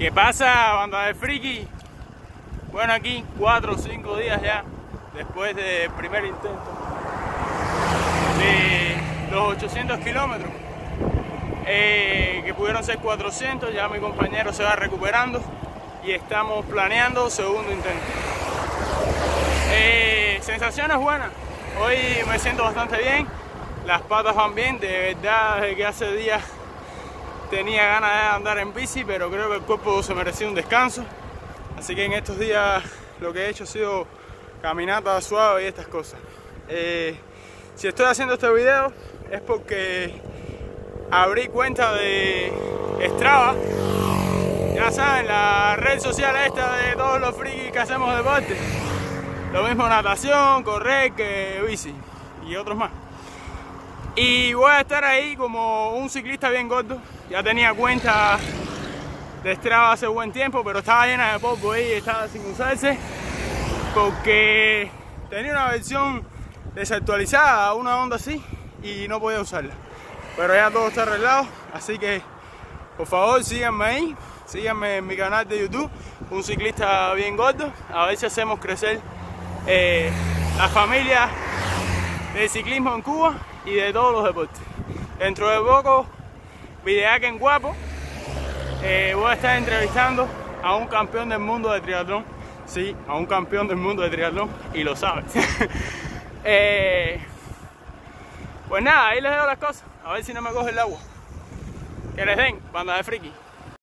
¿Qué pasa, banda de friki? Bueno, aquí 4 o 5 días ya después del primer intento de los 800 kilómetros, que pudieron ser 400. Ya mi compañero se va recuperando y estamos planeando segundo intento. Sensaciones buenas. Hoy me siento bastante bien, las patas van bien. De verdad, desde que hace días tenía ganas de andar en bici, pero creo que el cuerpo se merecía un descanso. Así que en estos días lo que he hecho ha sido caminata suave y estas cosas. Si estoy haciendo este video es porque abrí cuenta de Strava. Ya saben, la red social esta de todos los frikis que hacemos deporte. Lo mismo natación, correr, que bici y otros más. Y voy a estar ahí como un ciclista bien gordo. Ya tenía cuenta de Strava hace buen tiempo, pero estaba llena de polvo y estaba sin usarse porque tenía una versión desactualizada, una onda así, y no podía usarla. Pero ya todo está arreglado, así que por favor síganme ahí, síganme en mi canal de YouTube, Un Ciclista Bien Gordo, a ver si hacemos crecer la familia del ciclismo en Cuba y de todos los deportes. Dentro de poco, videaje en Guapo. Voy a estar entrevistando a un campeón del mundo de triatlón. Sí, a un campeón del mundo de triatlón, y lo sabes. Pues nada, ahí les dejo las cosas. A ver si no me coge el agua. Que les den, banda de friki.